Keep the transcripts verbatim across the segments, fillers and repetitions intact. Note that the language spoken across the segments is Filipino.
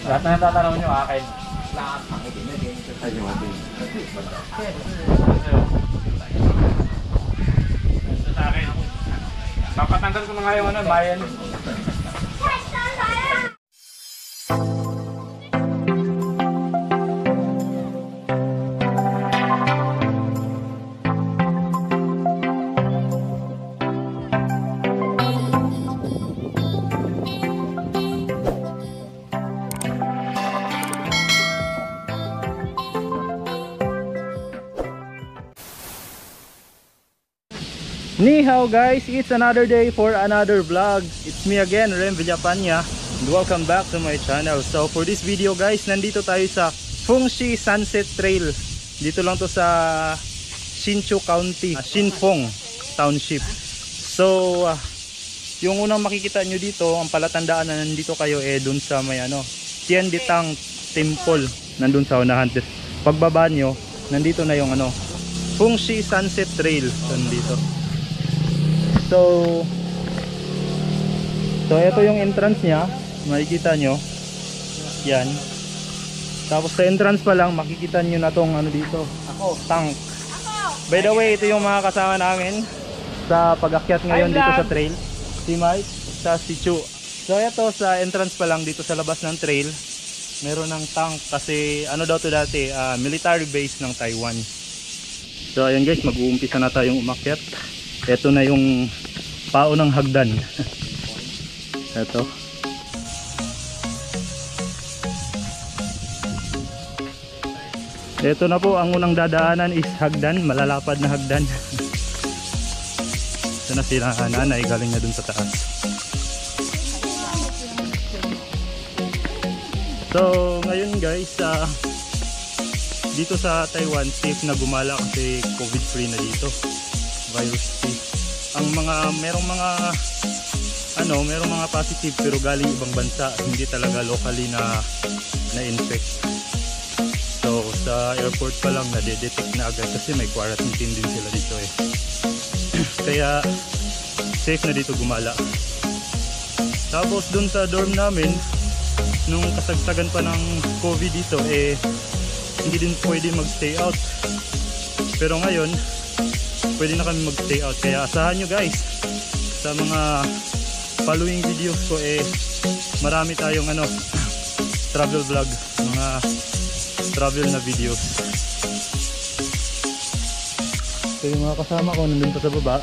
Lahat na tatanong nyo akin. Papatanggal ko na nga yung ano, bayan. Ni hao guys, it's another day for another vlog. It's me again, Rhem, and welcome back to my channel. So for this video guys, nandito tayo sa Fengqi Sunset Trail. Dito lang to sa Hsinchu County, Xinfeng Township. So uh, yung unang makikita nyo dito, ang palatandaan na nandito kayo eh dun sa may ano, Tiande Temple, nandun sa unahan. Pagbaba nyo, nandito na yung ano, Fengqi Sunset Trail, nandito. So, so ito yung entrance niya, makikita nyo. Yan. Tapos sa entrance pa lang, makikita nyo na tong ano dito, ako, tank. By the way, ito yung mga kasama namin sa pag-akyat ngayon dito sa trail. Si Mike, sa si Chu. So ito sa entrance pa lang dito sa labas ng trail, meron ng tank kasi ano daw to dati, uh, military base ng Taiwan. So ayan guys, mag-uumpisa na tayong umakyat. Ito na yung pao ng hagdan. Ito. Ito na po, ang unang dadaanan is hagdan, malalapad na hagdan. Ito na sila nanay, galing na dun sa taas. So ngayon guys, uh, dito sa Taiwan safe na gumala kasi COVID free na dito. Virus free. Ang mga merong mga ano, merong mga positive pero galing ibang bansa, hindi talaga locally na na-infect. So sa airport pa lang na-detect na agad kasi may quarantine din sila dito eh. Kaya safe na dito gumala. Tapos dun sa dorm namin, nung kasagsagan pa ng COVID dito eh hindi din pwede mag-stay out. Pero ngayon pwede na kami mag-stay out, kaya asahan nyo guys sa mga following videos ko eh marami tayong ano travel vlog, mga travel na videos. So yung mga kasama ko nandun pa sa baba,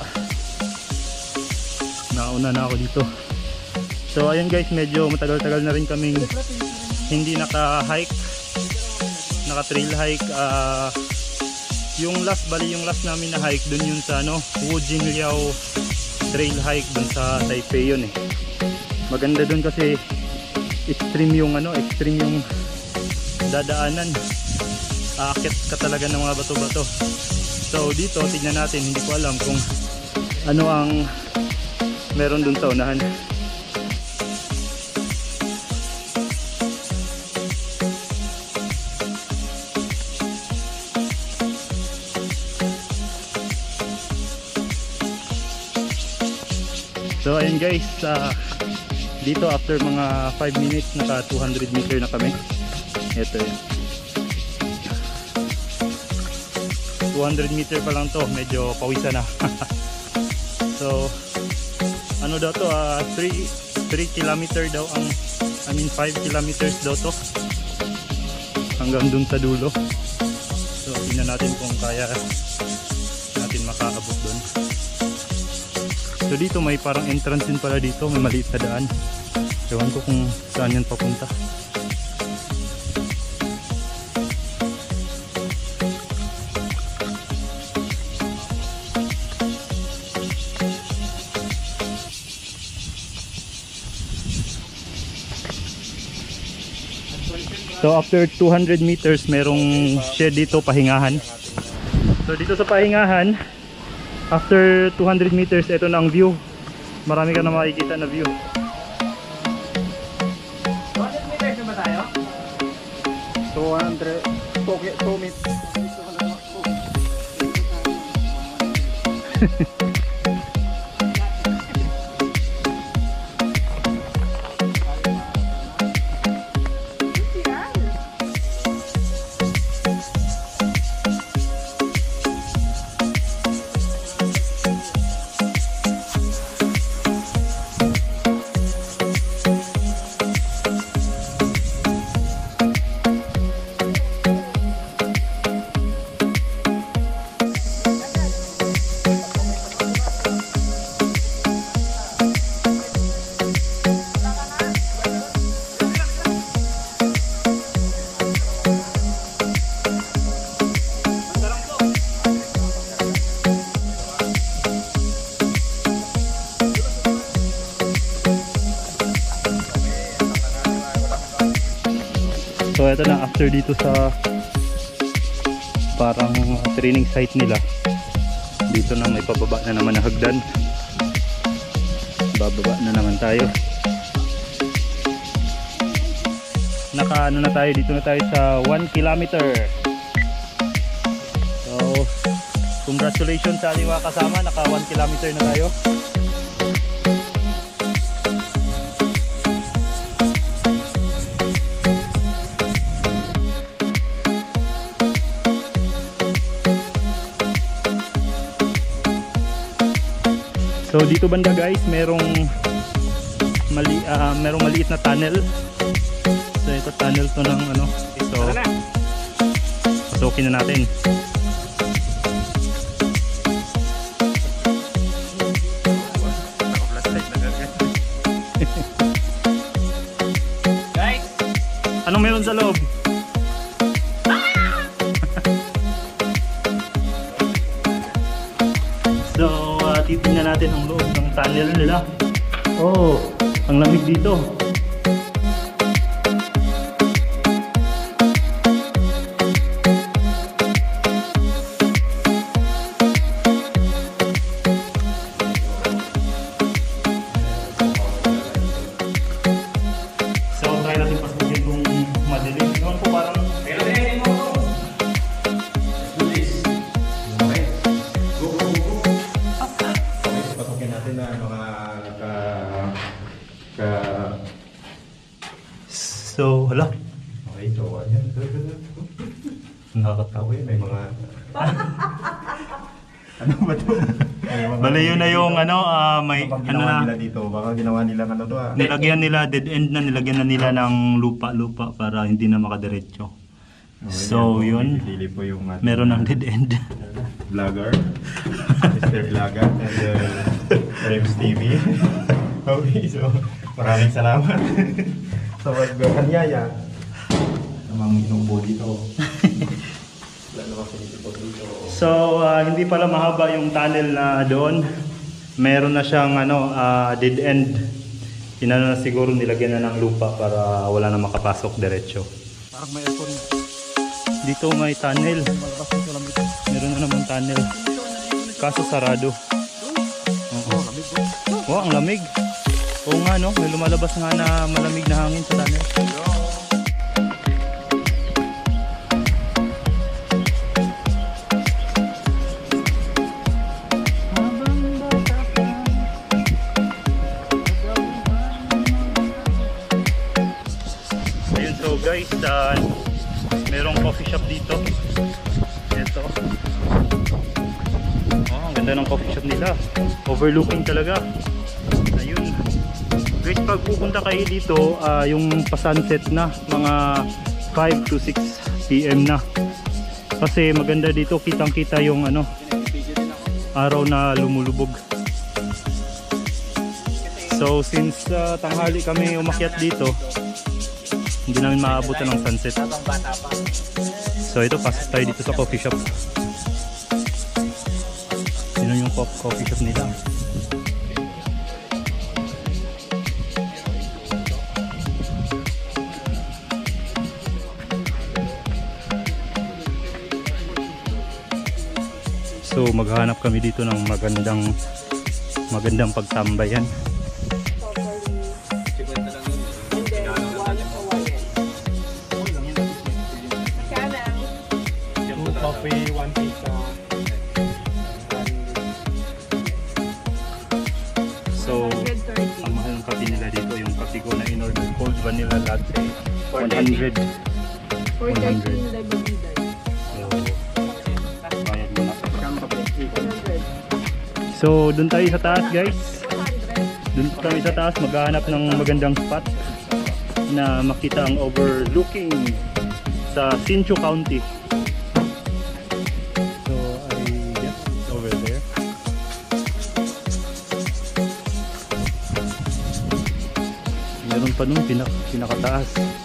nauna na ako dito. So ayun guys, medyo matagal-tagal na rin kaming hindi naka-hike, naka-trail hike. uh, Yung last, bali yung last namin na hike dun yun sa ano, Wujingliao trail hike dun sa Taipei yun eh. Maganda dun kasi extreme yung ano, extreme yung dadaanan. Aakyat ka talaga ng mga bato-bato. So dito, tignan natin, hindi ko alam kung ano ang meron dun sa unahan. So ayun guys, uh, dito after mga five minutes naka two hundred meter na kami. Ito yun, two hundred meter pa lang to, medyo pawisan na. So ano daw to, uh, three kilometer daw ang, I mean five kilometers daw to hanggang dun sa dulo. So tingnan natin kung kaya natin makaabot dun. So dito may parang entrance din pala dito, may maliit na daan. Ewan ko kung saan yan papunta. So after two hundred meters, merong shed dito, pahingahan. So dito sa pahingahan, after two hundred meters, ito na ang view. Marami ka na makikita na view. two hundred meters na ba tayo? two hundred, two meters. So ito na, after dito sa parang training site nila, dito na may pababa na naman na hagdan. Bababa na naman tayo. Naka ano na tayo, dito na tayo sa one kilometer. So congratulations sa ating mga kasama, naka one kilometer na tayo. So dito banda guys, merong mali uh, merong maliit na tunnel. So ito tunnel to ng ano, ito. Pasukin na natin. Guys, anong meron sa loob? So uh, titingnan natin ang loob ng tunnel nila. Oh, ang lamig dito. So try natin pasukin kung madilim. Noon po parang pero din mo. Do this. Okay. Go, go, go. Pasukin natin na mga ka... ka... so hala. Okay, so ayan. Nakakatawa. Okay, may mga... ano ba ito? Bale yun na yung ano, ah, may Ano ano ginawa na. nila dito? Baka ginawa nila ano to ah. Nilagyan nila, dead end na, nilagyan na nila ng lupa-lupa para hindi na makadiretso. Okay, So yun, Pili po yung ating meron ng dead end. vlogger, Mister Ilaga, and uh, Rhems T V. Okay, so maraming salamat sa pagkanyaya. Namang inubo dito. Lalo kasi dito dito. So ah, hindi pala mahaba yung tunnel na doon. Meron na siyang ano, ah, dead end. Inano na siguro, nilagyan na ng lupa para wala na makapasok diretso. Parang may aircon. Dito may tunnel. Meron na naman tunnel. Kaso sarado. Oo. Oh, ang lamig. Oo nga no, may lumalabas nga na malamig na hangin sa tunnel. Ayun, so guys, uh, merong coffee shop dito. Ito. Oh, ang ganda ng coffee shop nila. Overlooking talaga. Ayun. Guys, pag pupunta kayo dito, uh, yung pa-sunset na, mga five to six p m na. Kasi maganda dito, kitang-kita yung ano, araw na lumulubog. So since uh, tanghali kami umakyat dito, hindi namin maabutan ng sunset. So ito, pasok tayo dito sa coffee shop. Yun yung coffee shop nila. So maghahanap kami dito ng magandang magandang pagtambayan. Coffee, one pizza. So ang mahal ng kape nila dito, yung kape ko na in-order, cold vanilla latte, one hundred. For thirteen libre. So bayad mo na. So doon tayo sa taas guys. Doon kami sa taas maghahanap ng magandang spot na makita ang overlooking sa Hsinchu County. So I guess it's over there. Meron pa nung pinak pinakataas.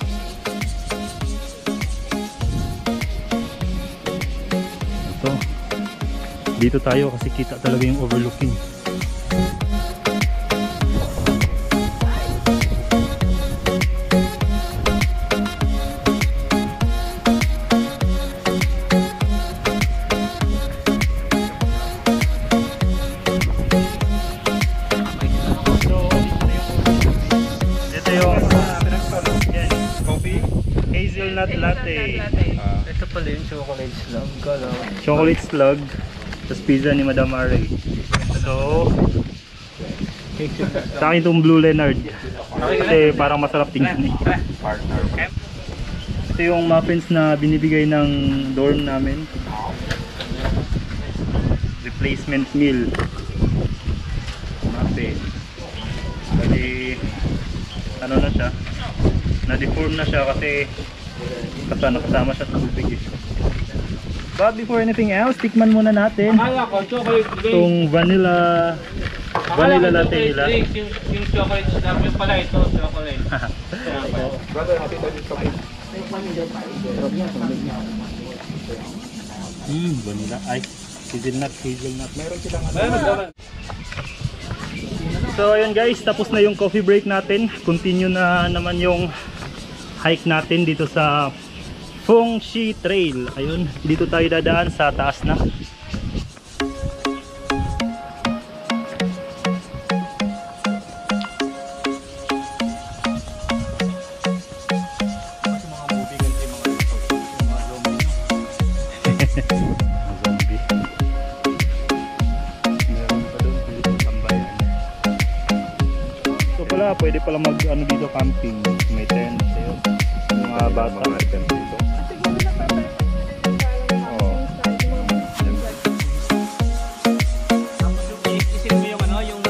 Ito. Dito tayo kasi kita talaga yung overlooking. hazelnut latte. Ah, ito pala yung chocolate slug. Kala ko. Chocolate slug. Tapos pizza ni Madam Mari. So, sa akin itong Blue Leonard. Kasi parang masarap tingnan. Ito yung muffins na binibigay ng dorm namin. Replacement meal. Muffin. Bali, ano na siya? Na-deform na siya kasi kasama, kasama siya sa tubig eh. But before anything else, tikman muna natin Akala ko chocolate drink. itong vanilla Akala vanilla ko latte chocolate nila. drink. Yung, yung chocolate slug. Yung pala ito, chocolate. Hmm, vanilla. Ay, hazelnut, hazelnut. Meron silang ano. Meron naman. So ayun guys, tapos na yung coffee break natin. Continue na naman yung hike natin dito sa Fengqi Trail. Ayun, dito tayo dadaan sa taas na. Pwede pala mag ano dito camping, may tent, ayun. Yung mga bata may tent dito. Oh. Isip mo yung ano, yung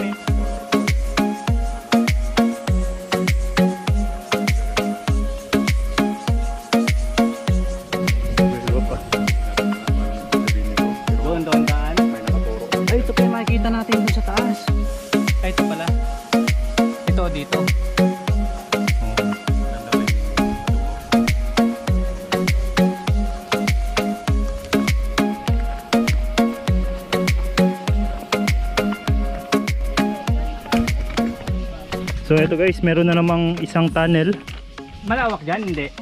doon, doon daan. Ay, ito pa yung makikita natin dun sa taas. Ay, ito pala. Ito dito. So ito guys, meron na namang isang tunnel. Malawak dyan, hindi.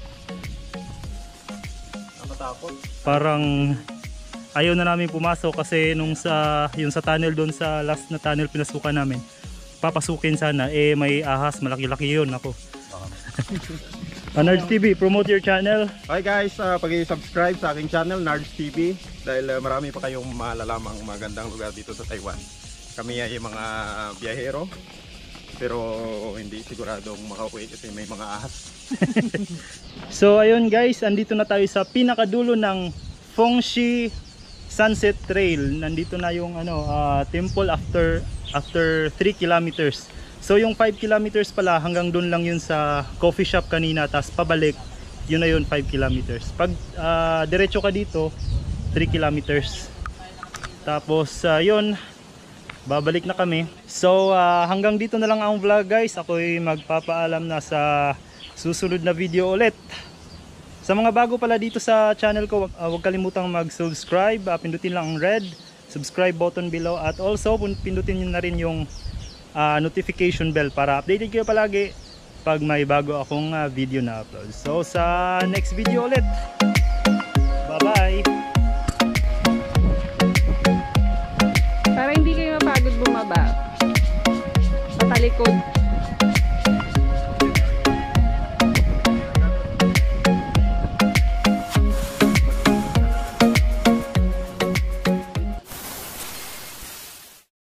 Parang ayaw na namin pumasok kasi nung sa yung sa tunnel doon sa last na tunnel pinasukan namin. Papasukin sana eh may ahas, malaki-laki yun ako. uh, Nards T V, promote your channel. Hi guys, uh, pag-i-subscribe sa aking channel Nards T V dahil uh, marami pa kayong malalamang magandang lugar dito sa Taiwan. Kami ay mga biyahero pero hindi siguradong makauwi kasi may mga ahas. So ayun guys, andito na tayo sa pinakadulo ng Fengqi Sunset Trail. Nandito na yung ano uh, temple after after three kilometers. So yung five kilometers pala hanggang doon lang yun sa coffee shop kanina, tas pabalik yun na yun five kilometers. Pag uh, diretso ka dito three kilometers. Tapos uh, yun babalik na kami. So uh, hanggang dito na lang ang vlog guys. Ako'y magpapaalam na sa susunod na video ulit. Sa mga bago pala dito sa channel ko, uh, huwag kalimutang mag-subscribe, uh, pindutin lang ang red subscribe button below at also pindutin nyo na rin yung uh, notification bell para updated kayo palagi pag may bago akong uh, video na upload. So sa next video ulit, bye bye. Para hindi kayo mapagod bumaba. Patalikod.